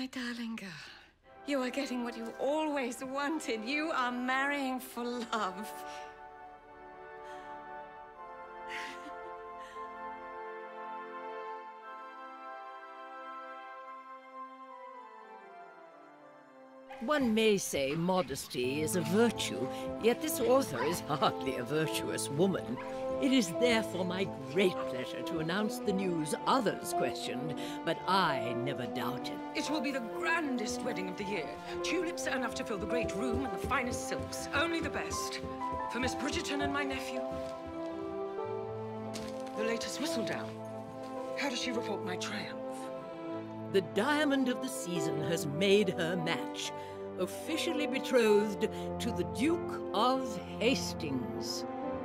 My darling girl, you are getting what you always wanted. You are marrying for love. One may say modesty is a virtue, yet this author is hardly a virtuous woman. It is therefore my great pleasure to announce the news others questioned, but I never doubted. It will be the grandest wedding of the year. Tulips are enough to fill the great room and the finest silks. Only the best. For Miss Bridgerton and my nephew. The latest whistledown. How does she report my triumph? The diamond of the season has made her match, officially betrothed to the Duke of Hastings.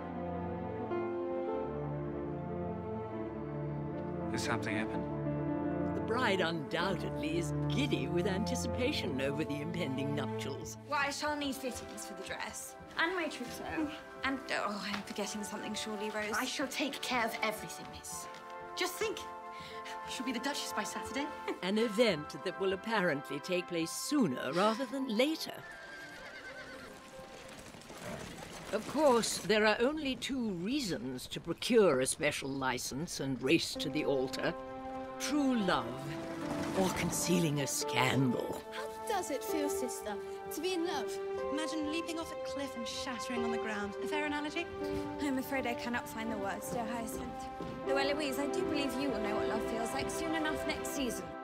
Has something happened? The bride undoubtedly is giddy with anticipation over the impending nuptials. Well, I shall need fittings for the dress. And my trousseau. And, oh, I'm forgetting something surely, Rose. I shall take care of everything, miss. Just think, she'll be the Duchess by Saturday. An event that will apparently take place sooner rather than later. Of course, there are only two reasons to procure a special license and race to the altar. True love, or concealing a scandal. How does it feel, sister, to be in love? Imagine leaping off a cliff and shattering on the ground. A fair analogy? I'm afraid I cannot find the words, dear Hyacinth. Though, Eloise, I do believe you will know what love feels like soon enough next season.